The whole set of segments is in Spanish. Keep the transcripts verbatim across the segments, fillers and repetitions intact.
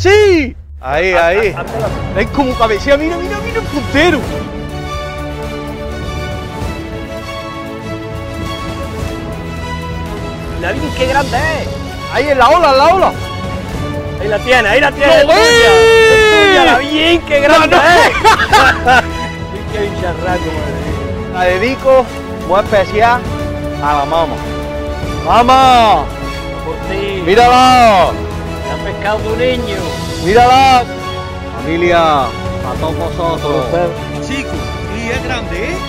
sí! Ahí, ahí. Ven como cabecea, mira, mira, mira el puntero. Mira bien qué grande es. Ahí en la ola, en la ola. Ahí la tiene, ahí la tiene. ¡Lo es tuya, ves! es tuya, la bien qué grande No, no. es. Qué bicharraco, madre. La dedico muy especial a la mamá. ¡Mamá! Por ti. ¡Mírala! Te ha pescado tu niño. ¡Mírala! Familia, a todos vosotros. Chicos, y es grande, ¿eh?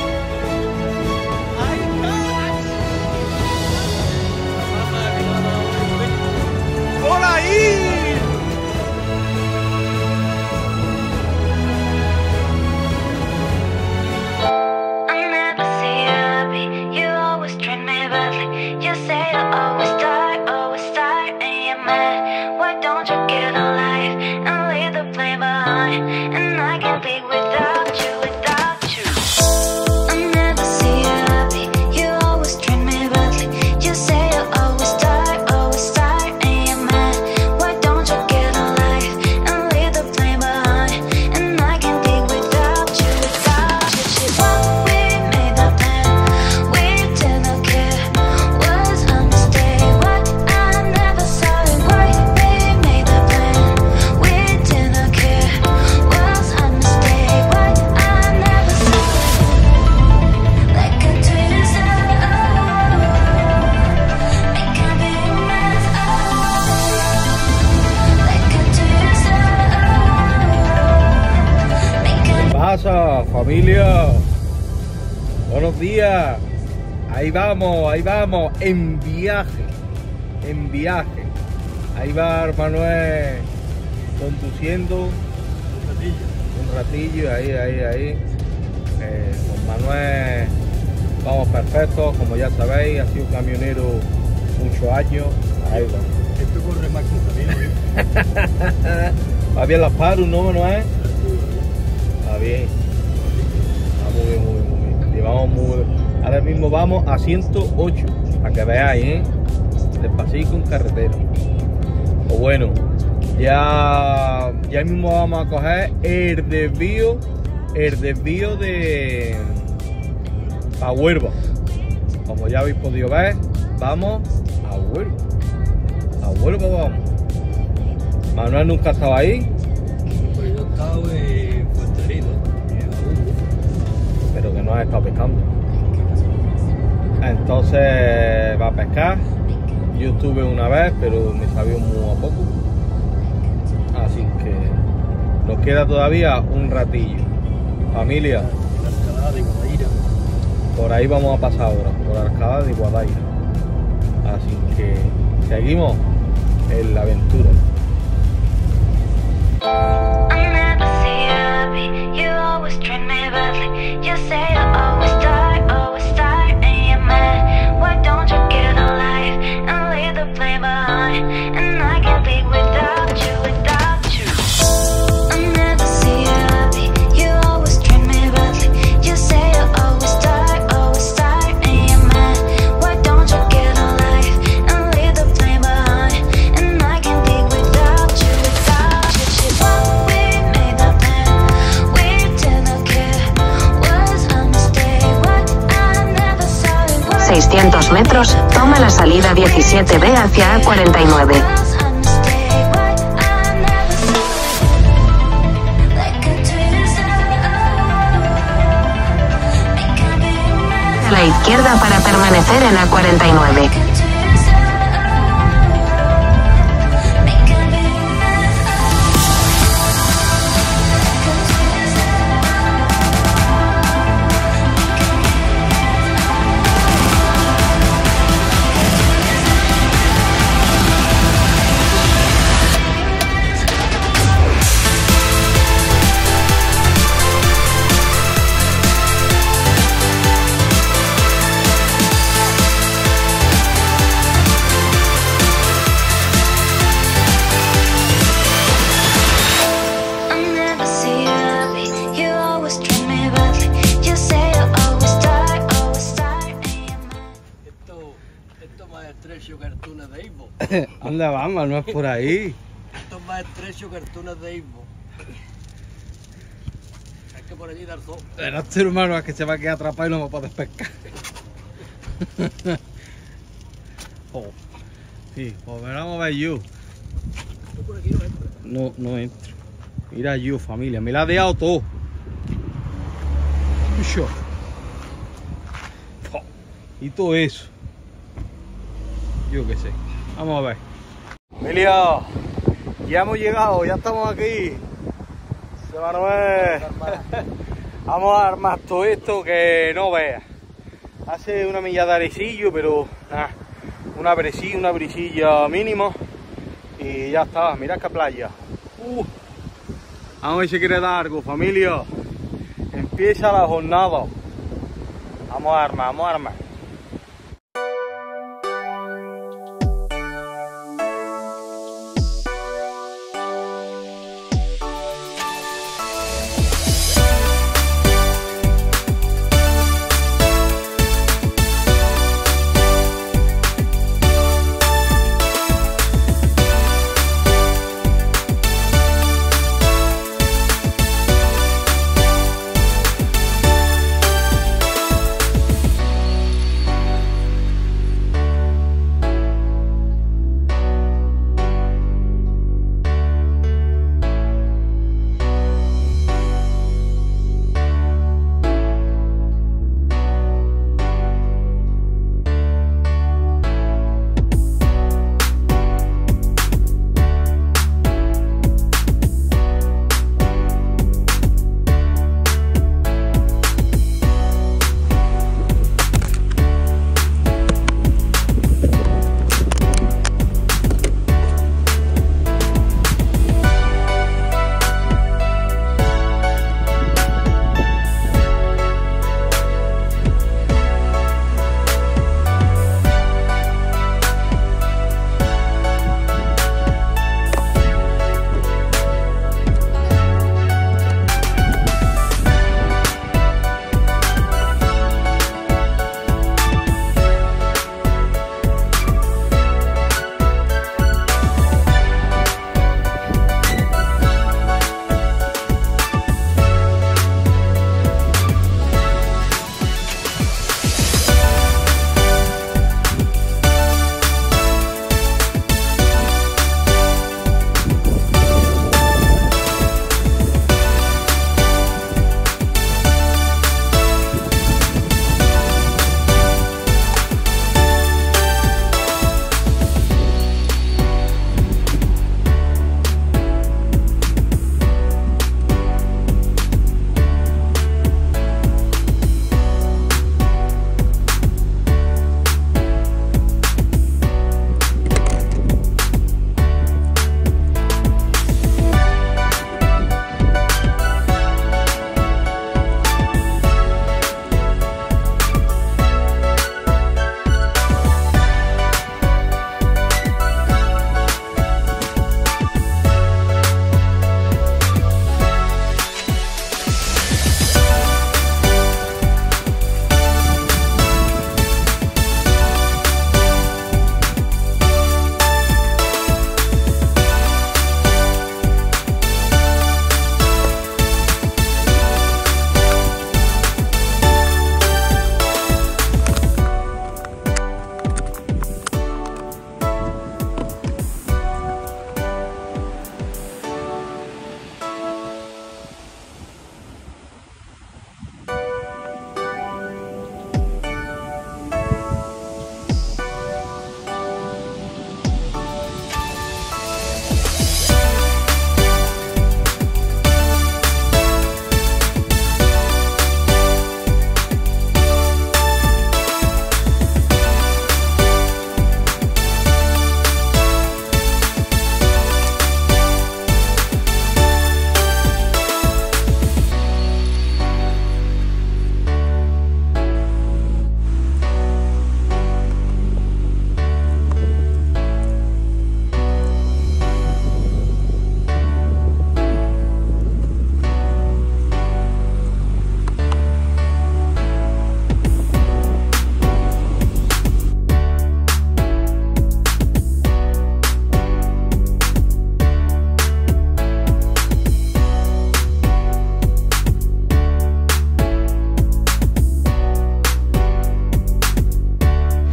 ¡Por ahí! Familia, buenos días. Ahí vamos, ahí vamos, en viaje, en viaje. Ahí va Manuel conduciendo un ratillo, un ratillo, ahí, ahí, ahí. Eh, con Manuel vamos perfectos, como ya sabéis, ha sido camionero muchos años. Ahí va. Esto corre más que un camino. Va bien las paros, ¿no, Manuel? Va bien. Muy bien, muy bien, muy bien. Llevamos muy... Ahora mismo vamos a ciento ocho, para que veáis, ¿eh? Despacito en carretera. O bueno, ya, ya mismo vamos a coger el desvío, el desvío de... a Huelva. Como ya habéis podido ver, vamos a Huelva. A Huelva vamos. Manuel nunca estaba ahí. Pues yo estaba en Fuenterino. Pero que no has estado pescando. Entonces va a pescar. Yo estuve una vez, pero me salió muy a poco. Así que nos queda todavía un ratillo. Familia, La escalada de Guadaira. por ahí vamos a pasar ahora, por Alcalá de Guadaira. Así que seguimos en la aventura. seiscientos metros, toma la salida diecisiete B hacia A cuarenta y nueve. A la izquierda para permanecer en A cuarenta y nueve. Esto más estrecho que el túnel de Ivo. Anda, vamos, no es por ahí. Esto más estrecho que el túnel de Istmo. Es que por allí da el sol. Verás tu hermano es que se va a quedar atrapado y no va a poder pescar. Oh. Sí, pues vamos a ver yo. Tú por aquí no entras. No, no entro. Mira yo, familia, me la ha dejado todo. Ucho. Oh. Y todo eso. Yo qué sé. Vamos a ver. Familia, ya hemos llegado, ya estamos aquí. Se va a ver. Vamos a armar todo esto que no veas. Hace una milla de arecillo, pero nada, una brisilla, una brisilla mínimo. Y ya está, mirad qué playa. Uh. Vamos a ver si quiere dar algo, familia. Empieza la jornada. Vamos a armar, vamos a armar.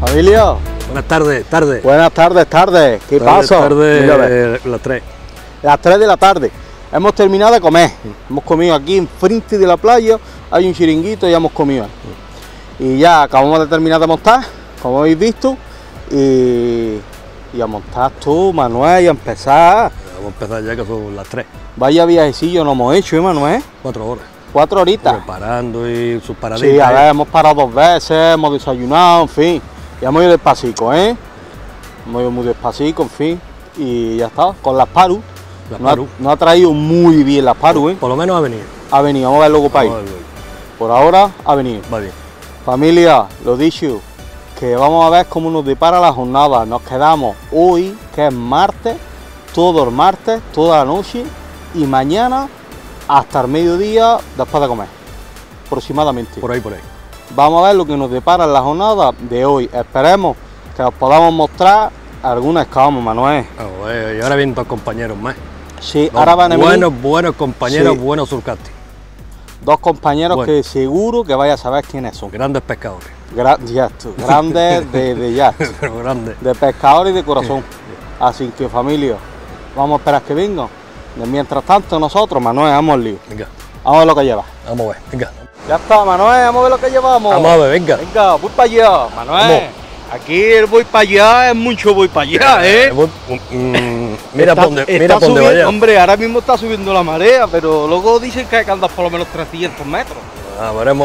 Familia, Buenas tardes, tarde. buenas tardes, tardes. ¿Qué Tarde, pasa? tarde, Mira, a ver, eh, las tres. las tres de la tarde. Hemos terminado de comer. Hemos comido aquí en frente de la playa. Hay un chiringuito y ya hemos comido. Y ya acabamos de terminar de montar, como habéis visto. Y, y a montar tú, Manuel, y a empezar. Vamos a empezar ya que son las tres. Vaya viajecillo nos hemos hecho, ¿eh, Manuel? Cuatro horas. Cuatro horitas. Preparando y sus paraditas. Sí, a ¿eh? ver, hemos parado dos veces, hemos desayunado, en fin. Ya hemos ido despacito, ¿eh? Hemos ido muy despacito, en fin. Y ya está, con las Paru. Las Nos ha- Paru. nos ha traído muy bien las Paru, ¿eh? Por lo menos ha venido. Ha venido, vamos a ver luego para ir. Vamos a ver. Por ahora ha venido. Va bien. Familia, lo dicho, que vamos a ver cómo nos depara la jornada. Nos quedamos hoy, que es martes, todo el martes, toda la noche, y mañana hasta el mediodía después de comer, aproximadamente. Por ahí, por ahí. Vamos a ver lo que nos depara en la jornada de hoy. Esperemos que os podamos mostrar algunas que vamos, Manuel. Vamos a ver, y ahora vienen dos compañeros más. Sí, Dos ahora van a venir buenos, buenos compañeros, Sí. buenos surcastis. dos compañeros Bueno. que seguro que vaya a saber quiénes son. Grandes pescadores. Gra- ya tú, grandes de, de ya, Pero grandes. de pescadores y de corazón. Así que, familia, vamos a esperar que vengan. De mientras tanto, nosotros, Manuel, vamos al lío. Venga, Vamos a ver lo que lleva. vamos a ver. Venga. Ya está, Manuel, vamos a ver lo que llevamos. Vamos a ver, venga. Venga, voy para allá, Manuel. Vamos. Aquí el voy para allá es mucho voy para allá, ¿eh? voy- mm, mira Está- por dónde, está mira por dónde subiendo- vaya. Hombre, ahora mismo está subiendo la marea, pero luego dicen que hay que andar por lo menos trescientos metros. Ah, veremos.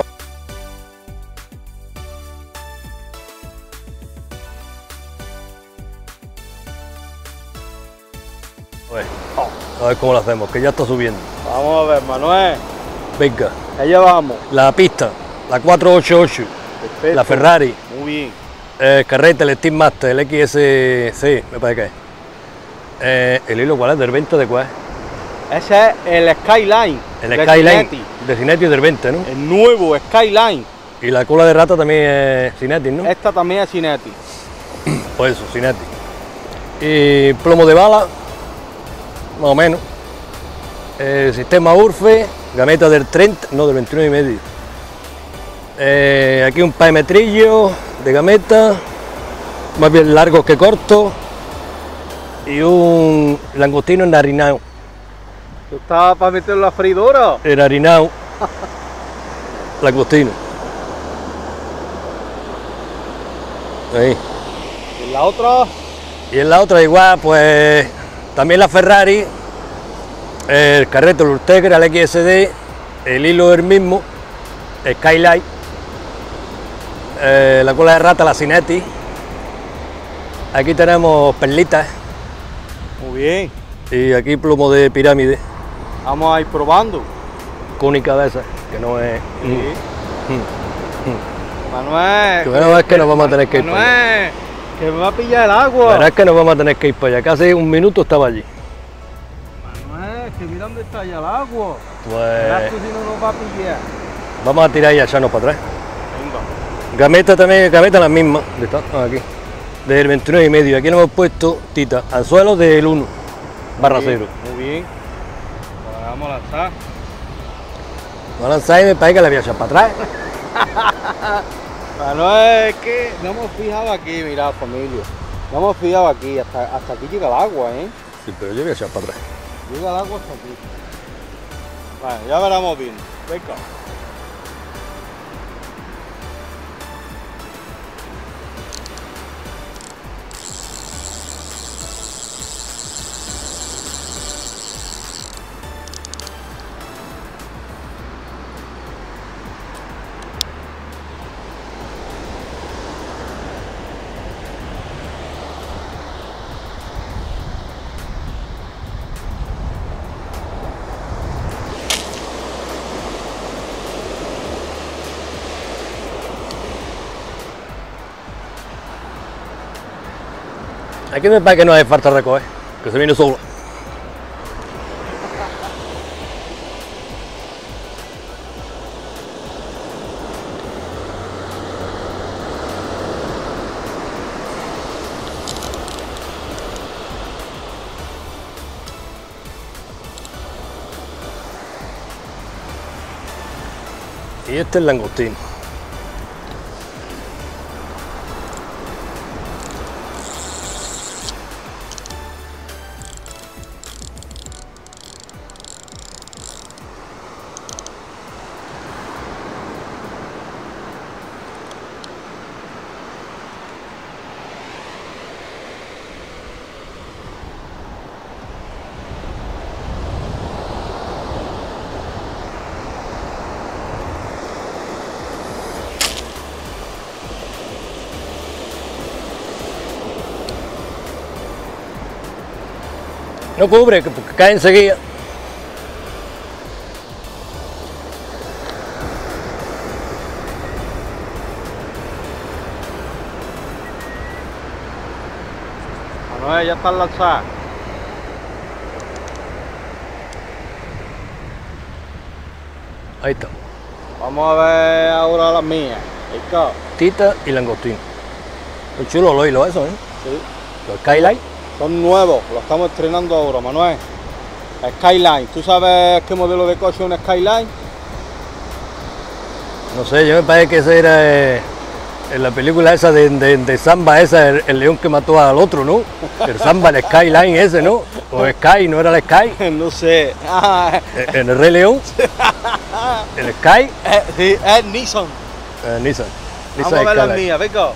A ver, a ver cómo lo hacemos, que ya está subiendo. Vamos a ver, Manuel. Venga, Allá vamos. la pista, la cuatrocientos ochenta y ocho, Perfecto. la Ferrari, Muy bien. el carrete, el Steam Master, el X S C, me parece que es. Eh, ¿El hilo cuál es? ¿Del veinte de cuál es? Ese es el Skyline. El de Skyline, Cinetti. de Cinetti del veinte, ¿no? El nuevo Skyline. Y la cola de rata también es Cinetti, ¿no? Esta también es Cinetti. Pues eso, Cinetti. Y plomo de bala, más o menos. Eh, sistema Urfe, gameta del treinta, no, del veintinueve y medio. Eh, aquí un par de metrillos de gameta, más bien largos que cortos. Y un langostino enharinado. ¿Tú estabas para meterlo a la freidora? Enharinado. Langostino. Ahí. ¿Y la otra? Y en la otra igual, pues también la Ferrari, el carrete, el Ultegra, el X S D, el hilo el mismo, el Skyline, eh, la cola de rata, la Cinetti. Aquí tenemos perlitas Muy bien. y aquí plomo de pirámide, Vamos a ir probando. cónica de esas, que no es... Sí. Manuel. Que bueno, es que nos vamos a tener que ir para allá. Manuel, que me va a pillar el agua. Verás que nos vamos a tener que ir para allá, casi un minuto estaba allí. Manuel, que mira dónde está ya el agua. Verás Pues tú si no nos va a pillar. vamos a tirar y echarnos para atrás. Venga. Gameta también, gameta la misma, de esta- ah, aquí, del veintinueve y medio. Aquí le hemos puesto tita, anzuelo del uno barra Muy bien, cero. Muy bien. Pues vamos a lanzar. No lanzáis y me parece que la voy a echar para atrás. Manuel, es que no hemos fijado aquí, mirad familia. No hemos fijado aquí, hasta, hasta aquí llega el agua, ¿eh? Sí, pero yo voy a echar para atrás. Llega el agua hasta aquí. Bueno, ya veremos bien. Venga. Aquí me parece que no hace falta recoger, que se viene solo. Y este es el langostino. No cubre, que- porque cae enseguida. Manuel, ya están lanzadas. Ahí está. Vamos a ver ahora las mías. Rico. Tita y langostino. Muy chulo los hilos esos, ¿eh? Sí. Los Skyline. Son nuevos, los estamos estrenando ahora, Manuel. Skyline. ¿Tú sabes qué modelo de coche es un Skyline? No sé, yo me parece que ese era eh, en la película esa de, de, de Samba, esa, el, el león que mató al otro, ¿no? El Samba, el Skyline ese, ¿no? O Sky, ¿no era el Sky? No sé. Ah, En el Rey León, el Sky, eh, sí, es Nissan. eh, Nissan. Vamos Nissan a ver las Skyline. mías, venga.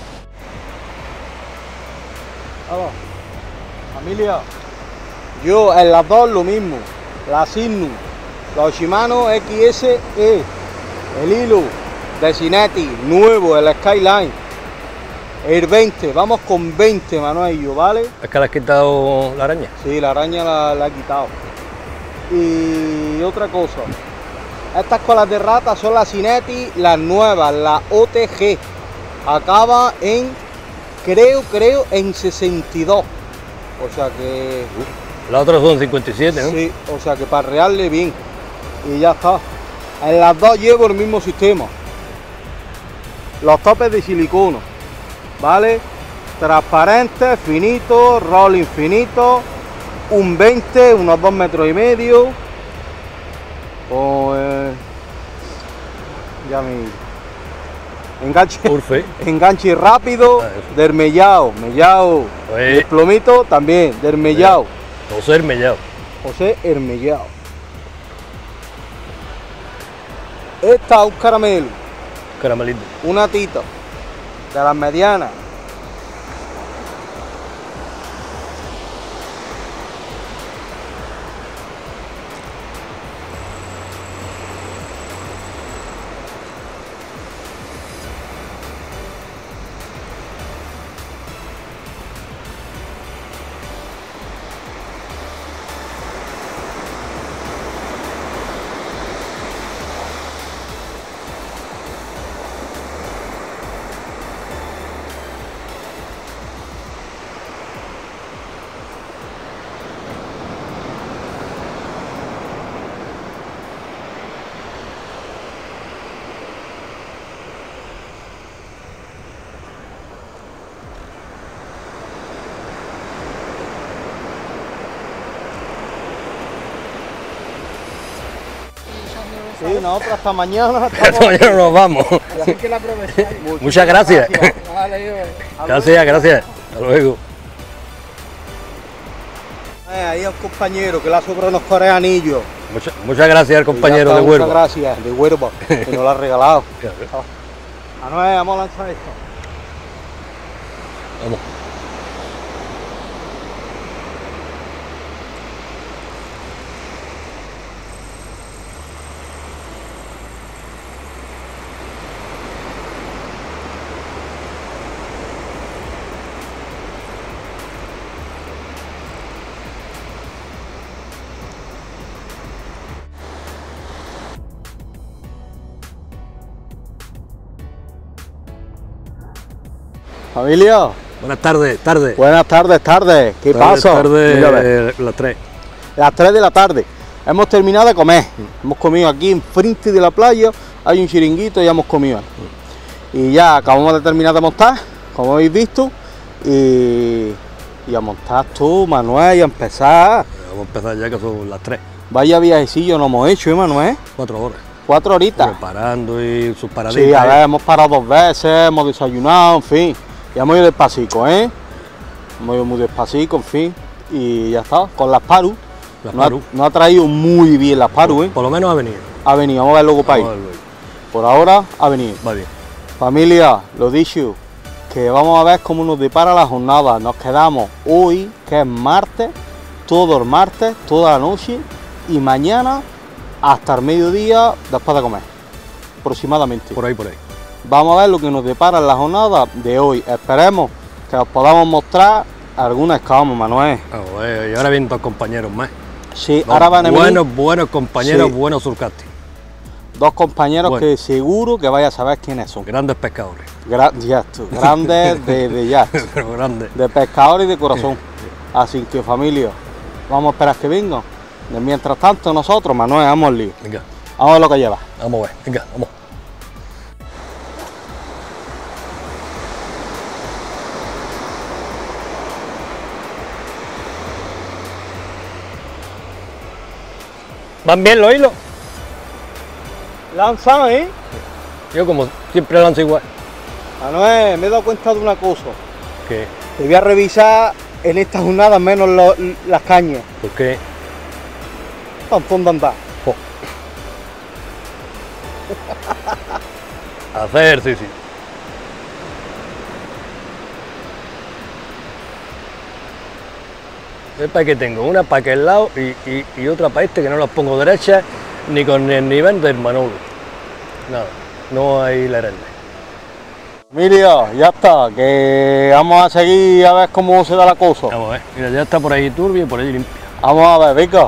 Vamos. Familia. Yo en las dos lo mismo. La Signum, los Shimano X S E, el hilo de Cinetti, nuevo, el Skyline. El veinte, vamos con veinte, Manuel y yo, ¿vale? Es que le has quitado la araña. Sí, la araña la, la he quitado. Y otra cosa, estas colas de rata son las Cinetti, las nuevas, la O T G. Acaba en, creo, creo, en sesenta y dos. O sea que, La otra son cincuenta y siete, ¿no? sí, o sea que para rearle bien. Y ya está. En las dos llevo el mismo sistema. Los topes de silicona, ¿vale? Transparentes, finitos, rol infinito, un veinte, unos dos metros y medio. Pues ya me enganche, Urfe. enganche rápido, Ah, eso. del mellao, mellao, Pues- el plomito también, del mellao, José Hermellado. José Hermellao. Esta un caramelo, Caramelito. una tita de las medianas. Sí, nosotros hasta mañana. Hasta mañana nos vamos. Así que la aprovecháis. Muchas gracias. Vale, yo. Gracias, gracias. Hasta luego. Eh, ahí al compañero que le ha sobrado unos coreanillos. Mucha- muchas gracias al compañero Y ya de está, Huelva. Muchas gracias, de Huelva, que nos lo ha regalado. Manuel, vamos a lanzar esto. Vamos. Familia, Buenas tardes, tarde. buenas tardes, tardes. ¿Qué Tarde, pasa? tarde, Mira, a ver, eh, las tres. las tres de la tarde. Hemos terminado de comer. Hemos comido aquí enfrente de la playa. Hay un chiringuito y ya hemos comido. Y ya acabamos de terminar de montar, como habéis visto. Y, y a montar tú, Manuel, y a empezar. Vamos a empezar ya que son las tres. Vaya viajecillo nos hemos hecho, ¿eh, Manuel? Cuatro horas. Cuatro horitas. Preparando y sus paraditas. Sí, a ¿eh? ver, hemos parado dos veces, hemos desayunado, en fin. Ya hemos ido despacito, ¿eh? Hemos ido muy despacito, en fin. Y ya está, con las Paru. Las Nos ha- Paru. nos ha traído muy bien las Paru, ¿eh? Por lo menos ha venido. Ha venido, vamos a ver luego para Vamos a ir. ver luego. Por ahora ha venido. Va bien. Familia, lo dicho, que vamos a ver cómo nos depara la jornada. Nos quedamos hoy, que es martes, todo el martes, toda la noche, y mañana hasta el mediodía después de comer, aproximadamente. Por ahí, por ahí. Vamos a ver lo que nos depara en la jornada de hoy. Esperemos que os podamos mostrar Alguna excavamos, Manuel. Ah, bueno, y ahora vienen dos compañeros más. Sí, Dos ahora van a venir buenos, buenos compañeros, Sí. buenos surcasting. dos compañeros Bueno. que seguro que vaya a saber quiénes son. Grandes pescadores. Gra ya, tú, grandes de, de ya, Pero grandes. de pescador y de corazón. Así que, familia, vamos a esperar que vengan. De mientras tanto, nosotros, Manuel, vamos al lío. Venga, Vamos a ver lo que lleva. vamos a ver. Venga, vamos. ¿Van bien los hilos? Lanza, ¿eh? Yo como siempre lanzo igual. Manuel, me he dado cuenta de una cosa. ¿Qué? Te voy a revisar en esta jornada menos lo- las cañas. ¿Por qué? Panzón de andar. Jo. Hacer ejercicio. Es para que tengo una para aquel lado y, y, y otra para este que no las pongo derechas ni con el nivel del Manolo. Nada, no hay lerende. Emilio, ya está, que vamos a seguir a ver cómo se da la cosa. Vamos a ver, mira, ya está por ahí turbio y por ahí limpio. Vamos a ver, venga.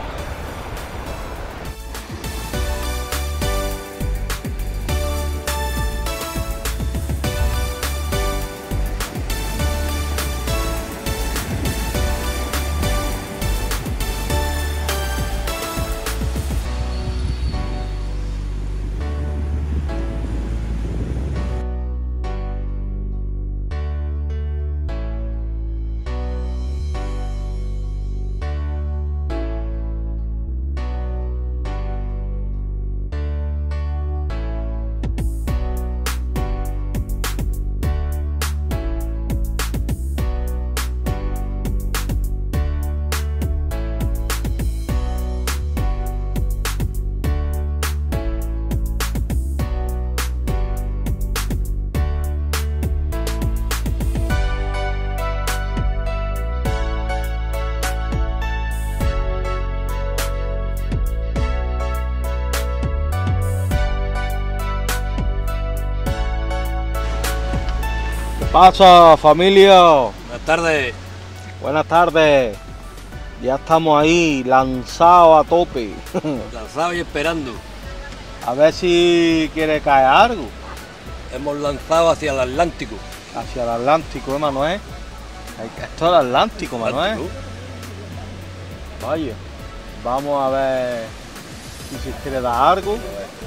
¿Qué pasa, familia? Buenas tardes. Buenas tardes. Ya estamos ahí, lanzados a tope. Lanzado y esperando. A ver si quiere caer algo. Hemos lanzado hacia el Atlántico. Hacia el Atlántico, ¿eh, Manuel? Esto es el Atlántico, Manuel. Atlántico. Vaya. Vamos a ver si se quiere dar algo.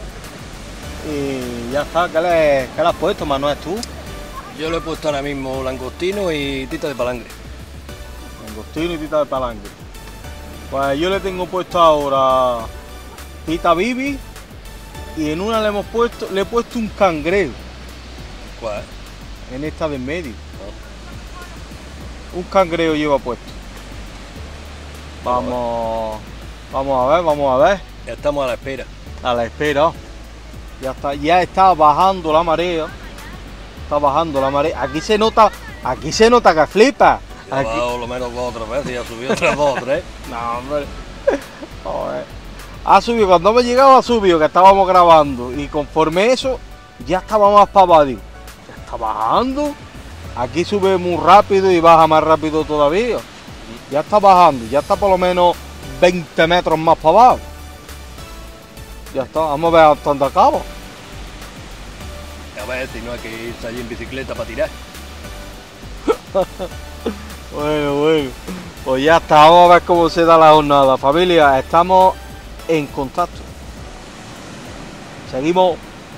Y ya está. ¿Qué le, qué le has puesto, Manuel, tú? Yo le he puesto ahora mismo langostino y tita de palangre. Langostino y tita de palangre. Pues yo le tengo puesto ahora tita bibi y en una le hemos puesto, le he puesto un cangrejo ¿Cuál? en esta de en medio. Un cangrejo lleva puesto. Vamos, vamos a ver, vamos a ver. Ya estamos a la espera. A la espera. Ya está, ya está bajando la marea. Está bajando la marea. Aquí se nota, aquí se nota que flipa. Ya ha Aquí. bajado lo menos dos o tres veces y ha subido otras dos o tres. No, hombre. Joder. Ha subido, cuando hemos llegado ha subido, que estábamos grabando. Y conforme eso, ya estaba más para abajo. Digo, ya está bajando. Aquí sube muy rápido y baja más rápido todavía. Ya está bajando, ya está por lo menos veinte metros más para abajo. Ya está, vamos a ver hasta dónde acaba. A ver si no hay que irse allí en bicicleta para tirar. Bueno, bueno. Pues ya está, vamos a ver cómo se da la jornada. Familia, estamos en contacto. Seguimos.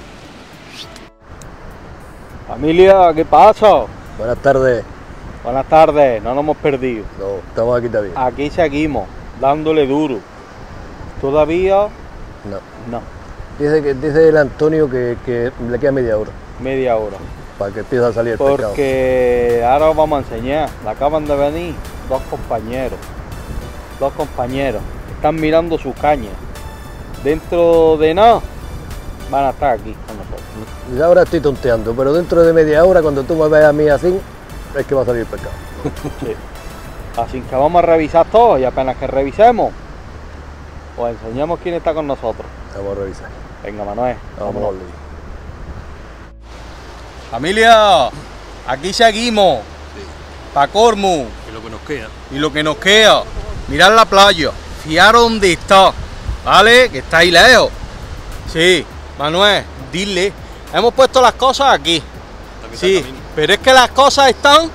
Familia, ¿qué pasa? Buenas tardes. Buenas tardes, no nos hemos perdido. No, estamos aquí también. Aquí seguimos, dándole duro. Todavía No. no, Dice que dice el Antonio que, que le queda media hora media hora. para que empiece a salir el pescado. Porque ahora os vamos a enseñar. Le acaban de venir dos compañeros. Dos compañeros. Están mirando sus cañas. Dentro de nada van a estar aquí con nosotros. Y ahora estoy tonteando, pero dentro de media hora, cuando tú me veas a mí así, es que va a salir el pescado. Sí. Así que vamos a revisar todo y apenas que revisemos, os enseñamos quién está con nosotros. Vamos a revisar. Venga, Manuel, Vamos vámonos. a ver. Familia, aquí seguimos. pa' Cormu. Y lo que nos queda. Y lo que nos queda, mirad la playa, fijaros dónde está, ¿vale? Que está ahí lejos. Sí, Manuel, dile, hemos puesto las cosas aquí. Sí, pero es que las cosas están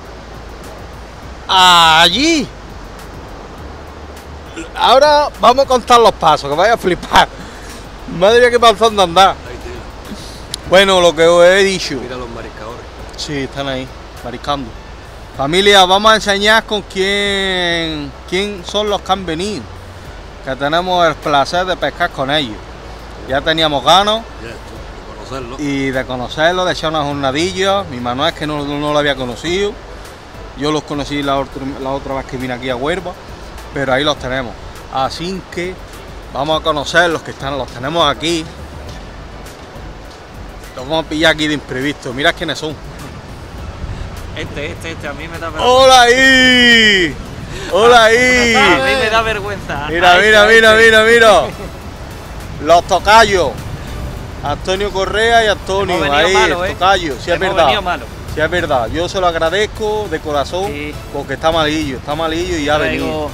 allí. Ahora vamos a contar los pasos, que vaya a flipar. Madre mía, qué panzón de andar. Bueno, lo que os he dicho. Mira los mariscadores. Sí, están ahí, mariscando. Familia, vamos a enseñar con quién, quién son los que han venido. Que tenemos el placer de pescar con ellos. Ya teníamos ganas. Ya, de conocerlo. Y de conocerlo, de echar una jornadilla. Mi Manuel es que no, no lo había conocido. Yo los conocí la otra, la otra vez que vine aquí a Huelva. Pero ahí los tenemos. Así que vamos a conocer los que están, los tenemos aquí. Los vamos a pillar aquí de imprevisto. Mira quiénes son. Este, este, este, a mí me da vergüenza. ¡Hola ahí! ¡Hola ahí! A mí me da vergüenza. Mira, Ahí mira, está, mira, este. mira, mira. Los tocayos. Antonio Correa y Antonio. Hemos venido Ahí, malo, el ¿eh? tocayo. Sí, es Hemos verdad. venido malo. Sí, es verdad. Yo se lo agradezco de corazón Sí. porque está malillo, está malillo y ya ha Traigo venido.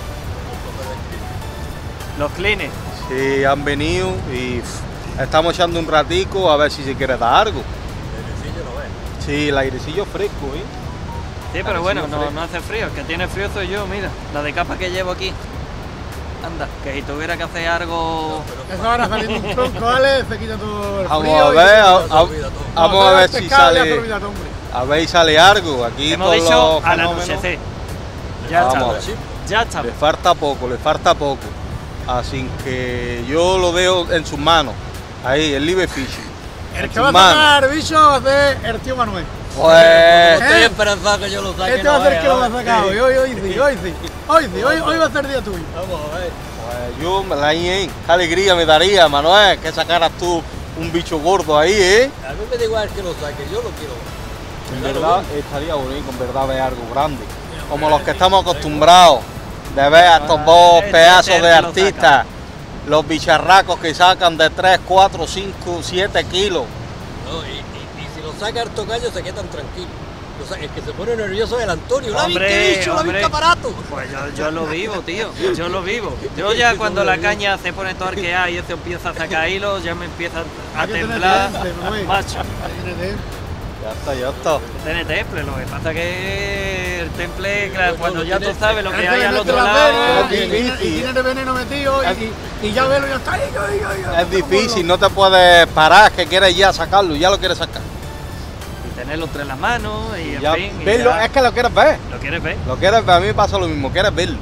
los clines. Sí, han venido y pff, estamos echando un ratico a ver si se quiere dar algo. Sí, el airecillo fresco, ¿eh? Sí, A ver pero si bueno, me no, ofrece. no hace frío. El que tiene frío soy yo, mira. La de capa que llevo aquí. Anda, que si tuviera que hacer algo. Eso ahora saliendo un tronco, ¿vale? Se quita todo el Vamos frío a y ver, se- a, a- se olvida todo. vamos a ver si pescado, ya se sale, olvida todo, hombre. a ver si sale algo aquí Hemos con dicho los al fenómenos. anochecer. Ya Vamos a está. ver. Ya está. Le falta poco, le falta poco. Así que yo lo dejo en sus manos. Ahí, el live fishing. El En que sus va a manos. sacar bicho va a ser el tío Manuel. Pues, Estoy esperanzado que yo lo saque. Este va a no ser el que lo va a vea, sacar hoy, hoy, hoy sí, hoy sí. Hoy sí, hoy, hoy va a ser día tuyo. Vamos a ver. pues yo me la qué alegría me daría, Manuel, que sacaras tú un bicho gordo ahí, ¿eh? A mí me da igual que lo saque, yo lo quiero. En verdad estaría bonito, en verdad, ver algo grande. Como los que estamos acostumbrados de ver a estos dos Este pedazos es el de que lo artistas. Los bicharracos que sacan de tres, cuatro, cinco, siete kilos. No, y, y, y si lo saca el tocayo se quedan tranquilos. O sea, el que se pone nervioso es el Antonio. ¿La Hombre, viste, bicho? ¿La hombre. viste, aparato? Pues yo, yo lo vivo, tío. Yo lo vivo. Yo ya cuando la caña se pone todo arqueada y eso empieza a sacar hilos, ya me empieza a Hay que tener temblar. temple, Manuel. Macho. Hay que tener- Ya está, ya está. Tiene temple, lo que pasa que el temple, claro, cuando ya tú tiene- sabes lo que Hay hay que al meter otro la lado. vena, es y tiene- difícil. y tiene el veneno metido Es- y, y ya velo, ya está ahí, ahí, ahí, ahí. Es difícil, no te puedes parar, es que quieres ya sacarlo, ya lo quieres sacar. Y tenerlo entre las manos y en Ya, fin. y verlo, ya- es que lo quieres ver. ¿Lo quieres ver? Lo quieres ver, a mí me pasa lo mismo, quieres verlo.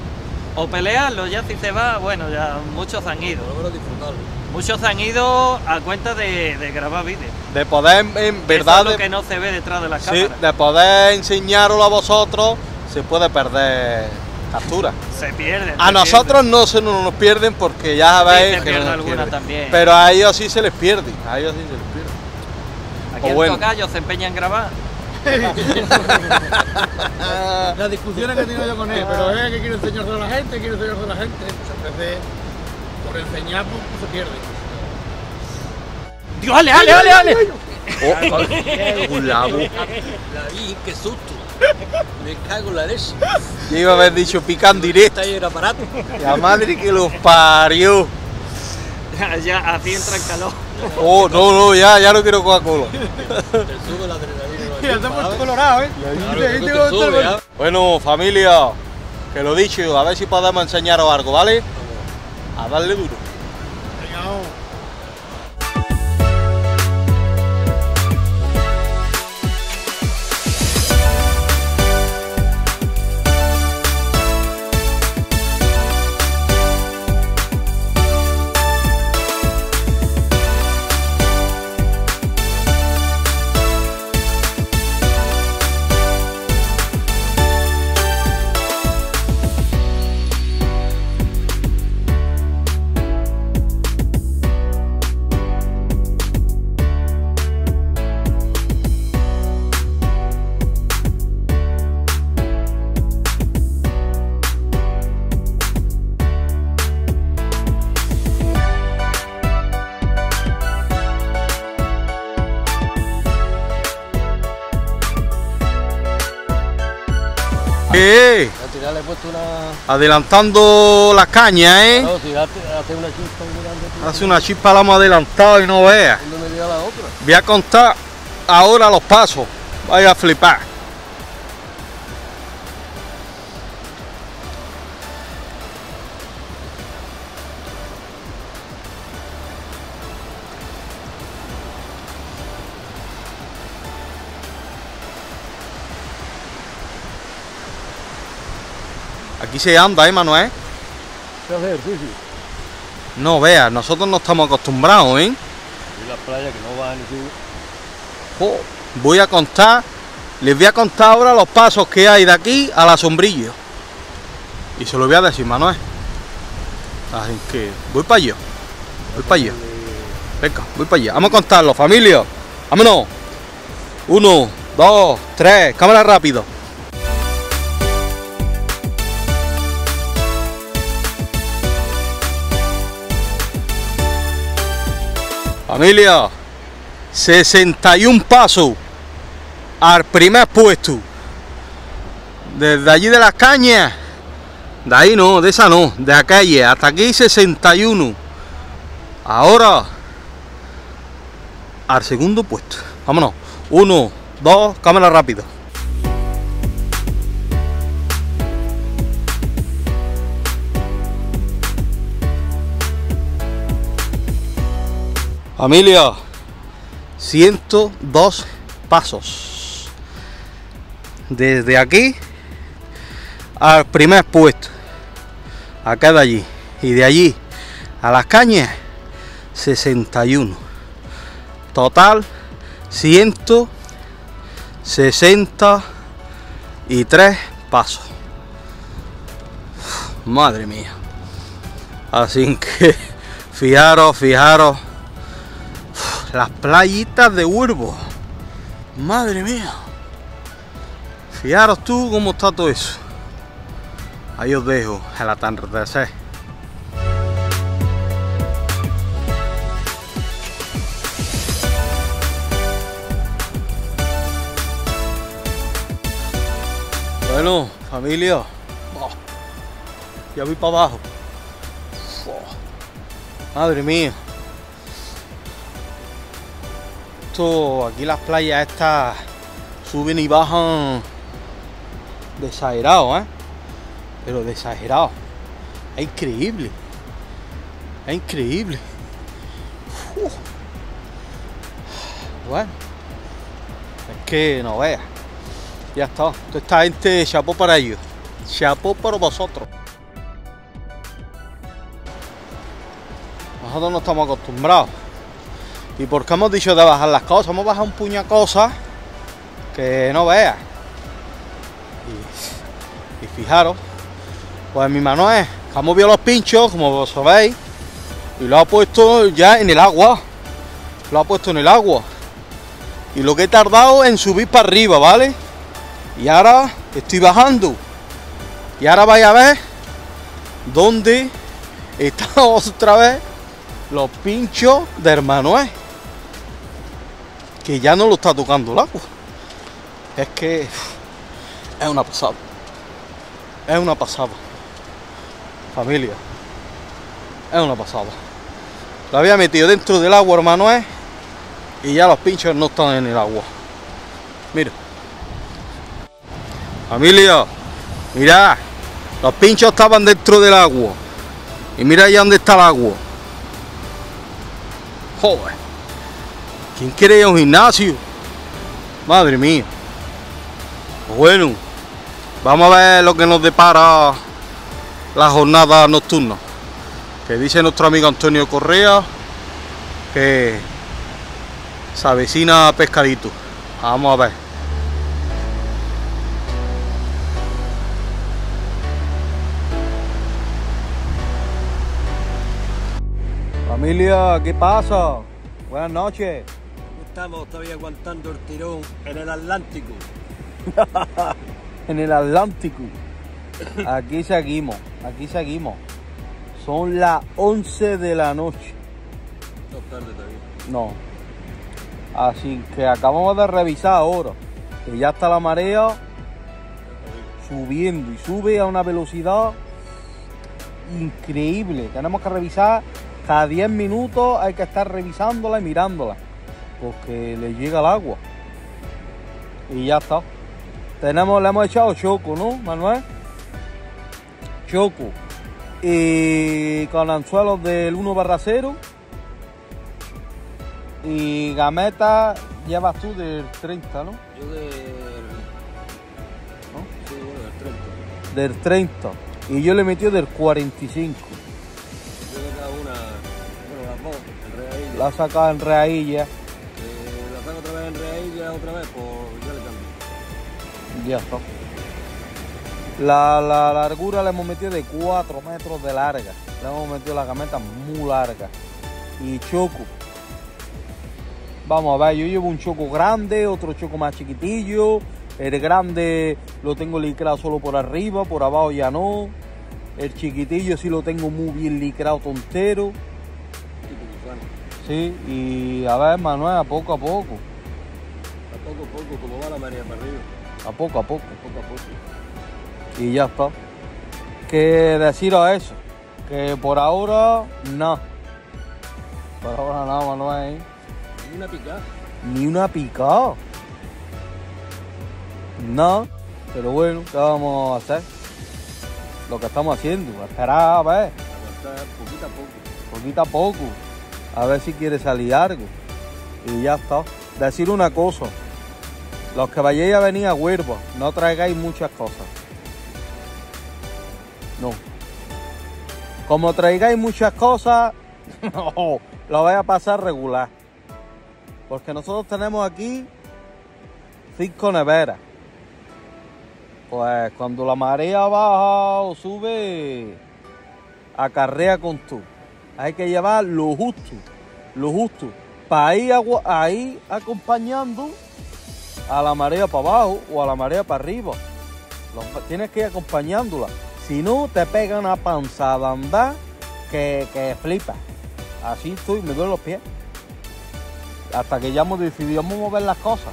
O pelearlo, ya si se va, bueno, ya muchos han ido. Por lo menos disfrutarlo. Muchos han ido a cuenta de, de grabar vídeos. De poder, en Eso verdad, es lo de- que no se ve detrás de la sí, cámara. de poder enseñarlo a vosotros, se puede perder captura. Se pierde. A nosotros no se nos, nos pierden porque ya Sí, sabéis se que pierde no nos alguna pierden. también. Pero a ellos sí se les pierde, a ellos sí se les pierde. Aquí o el bueno. tocayo se empeña en grabar. Las discusiones que he tenido yo con él, pero es que quiero enseñárselo a la gente, quiero enseñárselo a la gente. Muchas veces por enseñar pues, pues, se pierde. ¡Dios, ale, ale, ale, ale! Oh, un labo. La vi, qué susto. Me cago en la leche. Yo iba a haber dicho pican directo. Está ahí el aparato. La madre que los parió. Ya, ya, así entra en calor. Oh, no, no, ya, ya no quiero Coca-Cola. Te sube la adrenalina. Mira, se ha puesto colorado, ¿eh? Claro, Ahí que tengo te todo sube, el- ¿ah? Bueno, familia, que lo dicho, a ver si podemos enseñaros algo, ¿vale? A darle duro. Venga, vamos. ¿Qué? A tirar le he puesto una... Adelantando las cañas, ¿eh? No, si hace, hace una chispa muy grande. Tío. Hace una chispa la hemos adelantado y no veas. ¿Dónde me llega la otra? Voy a contar ahora los pasos. Vaya a flipar. Aquí se anda, ¿eh, Manuel? ¿Qué hace ejercicio? No veas, nosotros no estamos acostumbrados, ¿eh? Y las playas que no van ni suben. Oh, voy a contar, les voy a contar ahora los pasos que hay de aquí a la Sombrilla. Y se lo voy a decir, Manuel. Así que voy para allá. Voy para allá. Venga, voy para allá. Vamos a contarlo, familia. Vámonos. Uno, dos, tres. Cámara rápido. Familia, sesenta y un pasos al primer puesto. Desde allí de las cañas, de ahí no, de esa no, de aquella, hasta aquí sesenta y uno. Ahora, al segundo puesto. Vámonos. Uno, dos, cámara rápido. Familia, ciento dos pasos. Desde aquí al primer puesto. Acá de allí. Y de allí a las cañas, sesenta y uno. Total, ciento sesenta y tres pasos. Madre mía. Así que, fijaros, fijaros. Las playitas de Huelva. Madre mía. Fijaros tú cómo está todo eso. Ahí os dejo el atardecer. Bueno, familia. Oh, ya voy para abajo. Oh, madre mía. Aquí las playas estas suben y bajan de exagerado, ¿eh? Pero de exagerado. Es increíble. Es increíble. Uf. Bueno. Es que no veas. Ya está. Toda esta gente, chapó para ellos. Chapó para vosotros. Nosotros no estamos acostumbrados. Y porque hemos dicho de bajar las cosas, hemos bajado un puño de cosas que no veas. Y, y fijaros, pues mi mano es que ha movido los pinchos, como vos sabéis, y lo ha puesto ya en el agua. Lo ha puesto en el agua. Y lo que he tardado en subir para arriba, ¿vale? Y ahora estoy bajando. Y ahora vais a ver dónde está otra vez los pinchos de hermano, ¿eh? Que ya no lo está tocando el agua. Es que es una pasada. Es una pasada. Familia. Es una pasada. Lo había metido dentro del agua, hermano, ¿eh? Y ya los pinchos no están en el agua. Mira. Familia. Mirad. Los pinchos estaban dentro del agua. Y mira allá dónde está el agua. Joder. ¿Quién quiere ir a un gimnasio? Madre mía. Bueno, vamos a ver lo que nos depara la jornada nocturna. Que dice nuestro amigo Antonio Correa que se avecina pescadito. Vamos a ver. Familia, ¿qué pasa? Buenas noches. Estamos todavía aguantando el tirón en el Atlántico. En el Atlántico. Aquí seguimos, aquí seguimos. Son las once de la noche. No es tarde todavía. No. Así que acabamos de revisar ahora. Que ya está la marea subiendo y sube a una velocidad increíble. Tenemos que revisar cada diez minutos, hay que estar revisándola y mirándola porque le llega el agua. Y ya está. Tenemos, le hemos echado choco, ¿no, Manuel? Choco. Y con anzuelos del uno barra cero. Y gameta llevas tú del treinta, ¿no? Yo del... ¿No? Sí, bueno, del treinta. Del treinta. Y yo le he metido del cuarenta y cinco. Yo le he dado una... Bueno, las dos, en reailla. La he sacado en reailla. Eh, la saco otra vez en reailla, otra vez, pues ya le cambio. Ya está. La, la largura le hemos metido de cuatro metros de larga. Le hemos metido la gameta muy larga. Y choco. Vamos a ver, yo llevo un choco grande, otro choco más chiquitillo. El grande lo tengo licrado solo por arriba, por abajo ya no. El chiquitillo sí lo tengo muy bien licrado tontero. Sí, y a ver, Manuel, a poco a poco. A poco a poco, como va la marea para arriba. A poco a poco. Poco a poco. Y ya está. Que deciros eso, que por ahora no. Por ahora nada, Manuel. ¿Eh? Ni una picada. Ni una picada. No, pero bueno, ¿qué vamos a hacer? Lo que estamos haciendo, esperar a ver. Aguantar poquito a poco. Poquito a poco. A ver si quiere salir algo. Y ya está. Decir una cosa. Los que vayáis a venir a Huelva, no traigáis muchas cosas. No. Como traigáis muchas cosas, no, lo vais a pasar regular. Porque nosotros tenemos aquí cinco neveras. Pues cuando la marea baja o sube, acarrea con tú. Hay que llevar lo justo, lo justo, para ir ahí acompañando a la marea para abajo o a la marea para arriba. Los, tienes que ir acompañándola. Si no, te pega una panzada andar que, que flipa. Así estoy, me duelen los pies. Hasta que ya hemos decidido mover las cosas.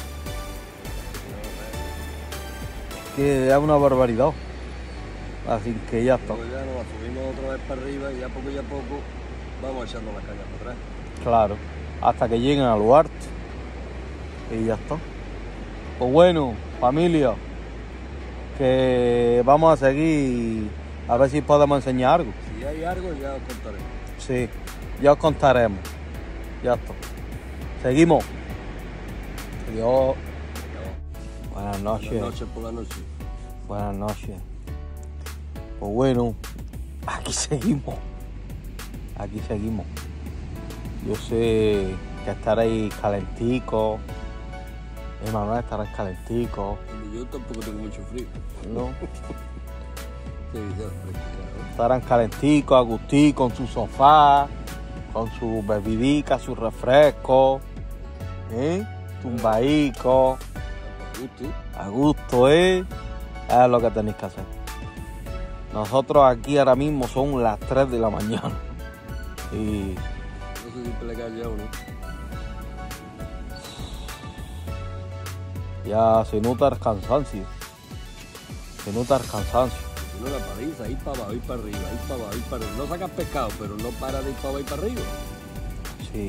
Que es una barbaridad. Así que ya está. Luego ya nos subimos otra vez para arriba y ya poco y a poco vamos echando las cañas para atrás. Claro, hasta que lleguen a lo alto. Y ya está. Pues bueno, familia, que vamos a seguir a ver si podemos enseñar algo. Si hay algo ya os contaremos. Sí, ya os contaremos. Ya está. Seguimos. Adiós. Buenas noches. Buenas noches por la noche. Buenas noches. Pues bueno, aquí seguimos. Aquí seguimos. Yo sé que estaréis calenticos. Manuel estará calentico. Yo tampoco tengo mucho frío. ¿No? Sí, ya, fresco. Estarán calenticos, agustico, con su sofá, con su bebidica, su refresco, ¿eh? Tumbaico. A gusto. A gusto, ¿eh? Es lo que tenéis que hacer. Nosotros aquí ahora mismo son las tres de la mañana. Y... no sé si te le cae ya o no. ya se nota el cansancio. Se nota el cansancio. Si no la paliza, ir para abajo, ir para arriba, ir para abajo, ir para arriba. No sacas pescado, pero no para de ir para abajo y para arriba. Sí.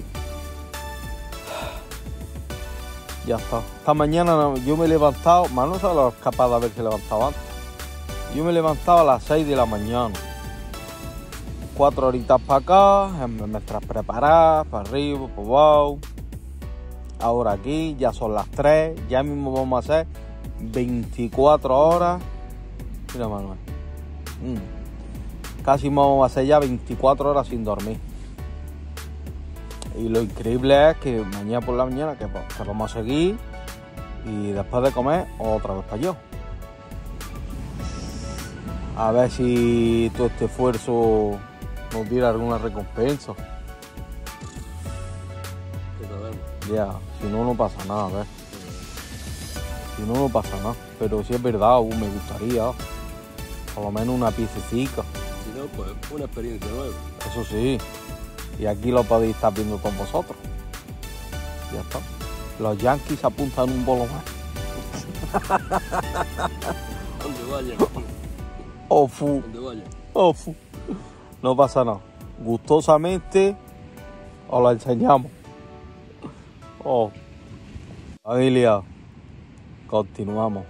Ya está. Esta mañana yo me he levantado, más no solo capaz de haberse levantado antes. Yo me he levantado a las seis de la mañana. Cuatro horitas para acá, mientras preparar, para arriba, para abajo. Ahora aquí, ya son las tres, ya mismo vamos a hacer veinticuatro horas. Mira, Manuel. Mm. Casi vamos a hacer ya veinticuatro horas sin dormir. Y lo increíble es que mañana por la mañana que, que vamos a seguir y después de comer otra vez para allá. A ver si todo este esfuerzo nos diera alguna recompensa. Ya, si no, no pasa nada, a ver. Si no, no pasa nada. Pero si es verdad, uh, me gustaría por lo menos una piececita. Si no, pues una experiencia nueva. Eso sí. Y aquí lo podéis estar viendo con vosotros. Ya está. Los Yankees apuntan un bolo más. Donde vaya. Ofu, Donde vaya. ofu. No pasa nada. Gustosamente os la enseñamos. Oh. Familia, continuamos.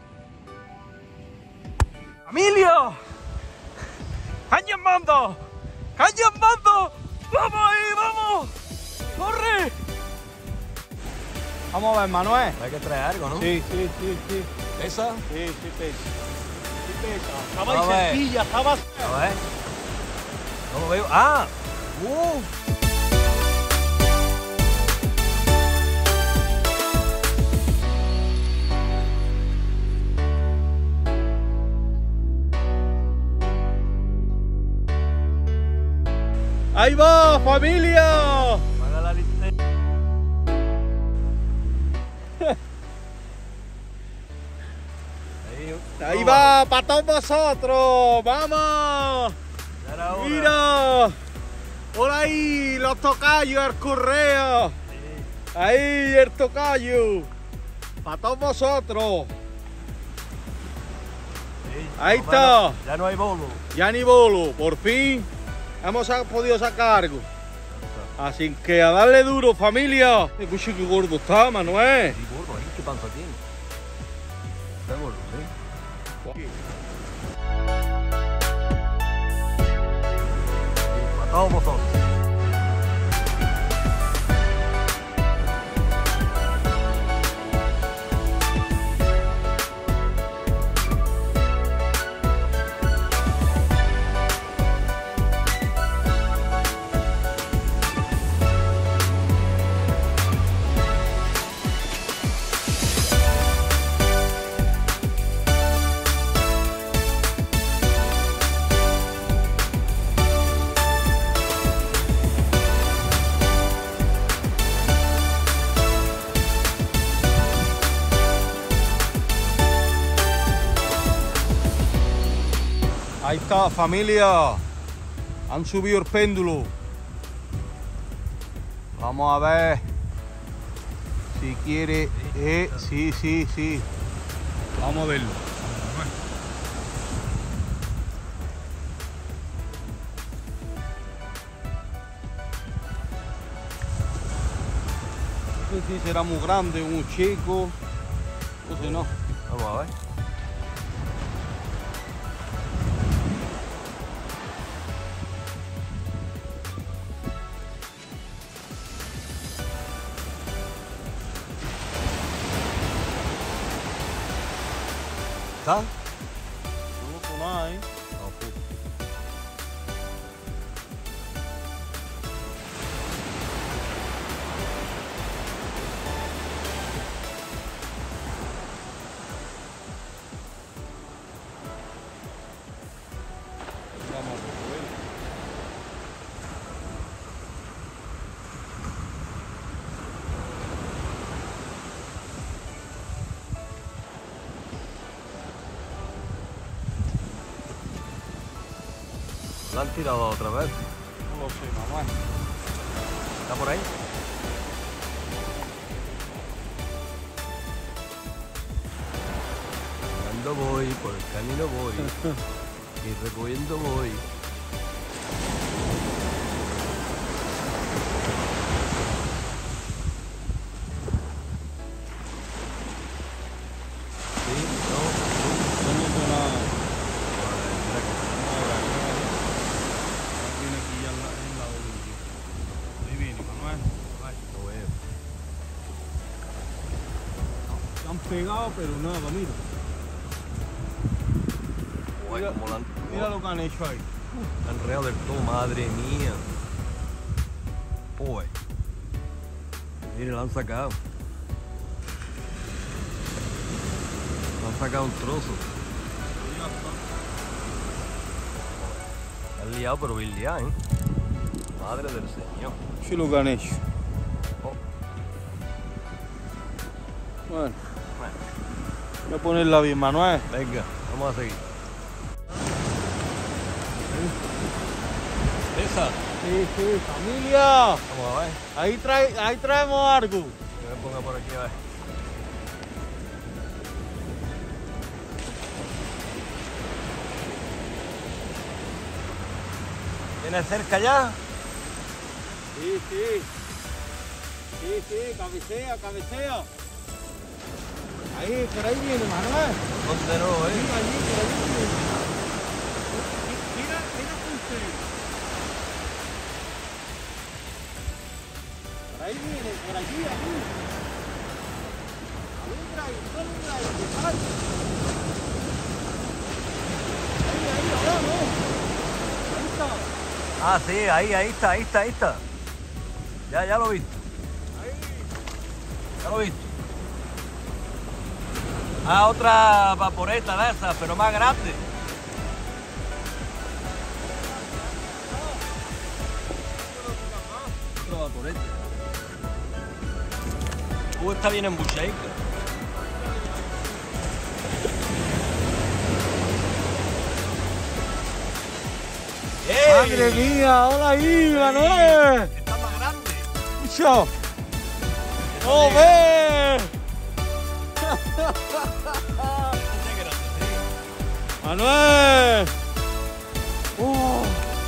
¡Familia! ¡Caña en bando! ¡Caña en bando! ¡Vamos ahí, vamos! ¡Corre! Vamos a ver, Manuel. Hay que traer algo, ¿no? Sí, sí, sí, sí. ¿Esa? Sí, sí, pesa. Sí, pesa. Estaba A ahí ver. cerquilla, estaba. A ver. No lo veo. ¡Ah! ¡Uh! ¡Ahí va, familia! Para la lista. Ahí, Ahí va, para todos vosotros. ¡Vamos! Ya era hora. ¡Mira! ¡Hola ahí! Los tocayos, el correo. Ahí, el tocayo. Para todos vosotros. Sí, Ahí por lo menos está. Ya no hay bolo. Ya ni bolo, por fin hemos sa- podido sacar algo. Así que a darle duro, familia. Escucha qué gordo está, Manuel. Y gordo, ahí, ¿qué panza tiene? Está gordo, ¿sí? Para todos vosotros. Ahí está, familia. Han subido el péndulo. Vamos a ver si quiere. Eh, sí, sí, sí. Vamos a verlo. No sé si será muy grande, muy chico. No sé, no. Vamos a ver. ¿Está? No con nada, ¿eh? No, pues. Vamos a ver. ¿La han tirado otra vez? No lo sé, mamá. ¿Está por ahí? Andando voy, por el camino voy. Y recogiendo voy. Sí, no. No noto nada. Vale, mira que- Viene aquí ya en la, en la orilla. Ahí viene, Manuel. Ahí. no veo. Se han pegado, pero nada, mira. Guay, Mira, como la han, mira lo que han hecho ahí. la han enredado del todo, madre mía. Pues. Mire, la han sacado. La han sacado un trozo. La han liado, pero bien liado, ¿eh? Madre del Señor. Sí, lo que han hecho. Oh, Bueno, bueno, voy a ponerla bien, Manuel. venga, vamos a seguir. Esa. Sí, sí, familia. Vamos a ver. Ahí, trae, ahí traemos algo. Que me ponga por aquí a ver. ¿Tienes cerca ya? Sí, sí. Sí, sí, cabecea, cabecea. Ahí, por ahí viene, Manuel. ¿Dónde no, eh? Mira allí, por allí. Mira, mira usted. Por ahí viene, por allí, allí. Alumbra ahí, alumbra ahí, ¿sabes? Ahí, ahí, ahora no. Ahí está. Ah, sí, ahí, ahí está, ahí está, ahí está. Ya, ya lo he visto. Ya lo he visto. Ah, otra vaporeta de esas, pero más grande. Otra vaporeta. Uh, está bien embuchaica. Madre mía, hola ahí, Manuel. Está más grande. Escucha. ¡Oh, ve! Manuel. Oh.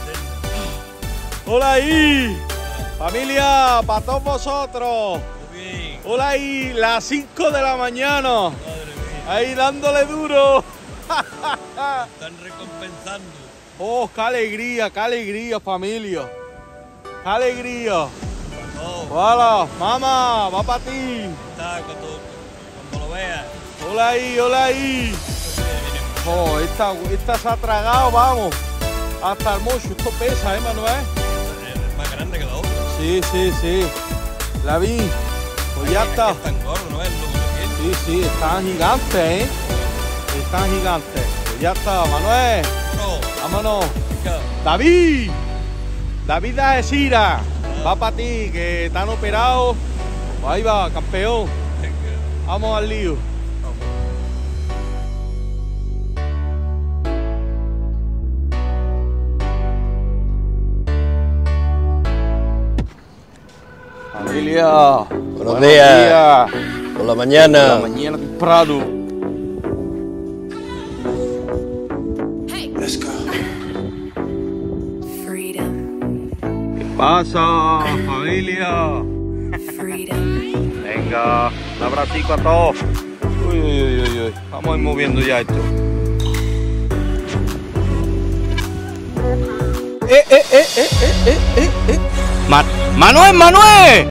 Hola ahí. Familia, para todos vosotros. Muy bien. Hola ahí, las cinco de la mañana. Madre mía. Ahí dándole duro. Están recompensando. Oh, qué alegría, qué alegría, familia. Qué alegría. Oh, Hola, mamá, va para ti. está cuando, cuando lo veas. Hola ahí, hola ahí. Oh, esta, esta se ha tragado, vamos. Hasta el mocho. Esto pesa, ¿eh, Manuel? Es más grande que la otra. Sí, sí, sí. La vi. Pues ya Es que está. es tan gordo, ¿no es lo que tiene? Sí, sí, están gigantes, ¿eh? Están gigantes. Pues ya está, Manuel. No, Vámonos. venga. David. David de Algeciras. Va para ti, que están operados. Pues ahí va, campeón. Venga. Vamos al lío. Familia. Buenos días. Por la mañana. Por la mañana temprano. Freedom, ¿Qué pasa, familia? freedom. Venga, un abracico a todos. Uy, uy, uy, uy, uy. Vamos a ir moviendo ya esto. ¡Eh, eh, eh, eh, eh, eh, eh! Ma- ¡Manuel, Manuel!